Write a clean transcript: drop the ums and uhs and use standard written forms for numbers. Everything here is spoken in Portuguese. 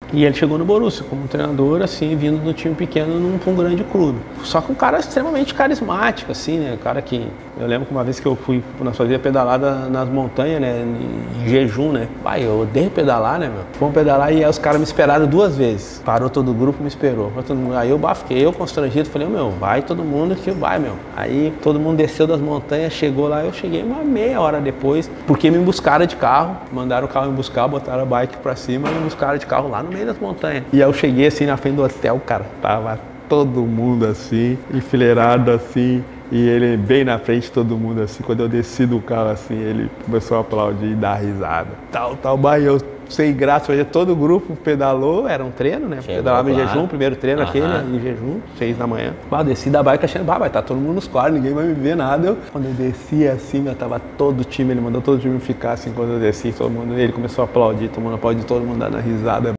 E ele chegou no Borussia como treinador, assim, vindo do time pequeno pra um grande clube. Só que um cara extremamente carismático, assim, né? Um cara que... Eu lembro que uma vez que eu fui, nós fazíamos pedalada nas montanhas, né? Em jejum, né? Pai, eu odeio pedalar, né, meu? Fomos pedalar e aí os caras me esperaram 2 vezes. Parou todo o grupo, me esperou. Aí eu fiquei constrangido, falei, meu, vai todo mundo que vai, meu. Aí todo mundo desceu das montanhas, chegou lá, eu cheguei uma meia hora depois, porque me buscaram de carro, mandaram o carro me buscar, botaram a bike pra cima e me buscaram de carro lá no meio das montanhas. E aí eu cheguei assim na frente do hotel, cara, tava todo mundo assim, enfileirado assim, e ele bem na frente de todo mundo assim. Quando eu desci do carro assim, ele começou a aplaudir e dar risada. Tal, eu sem graça, todo o grupo pedalou, era um treino, né? Pedalava em jejum, primeiro treino aquele, em jejum, 6 da manhã. Eu desci da bike achando, vai estar todo mundo nos quartos, ninguém vai me ver nada. Quando eu desci assim, tava todo o time, ele mandou todo o time ficar assim, quando eu desci, todo mundo, ele começou a aplaudir, todo mundo dando risada.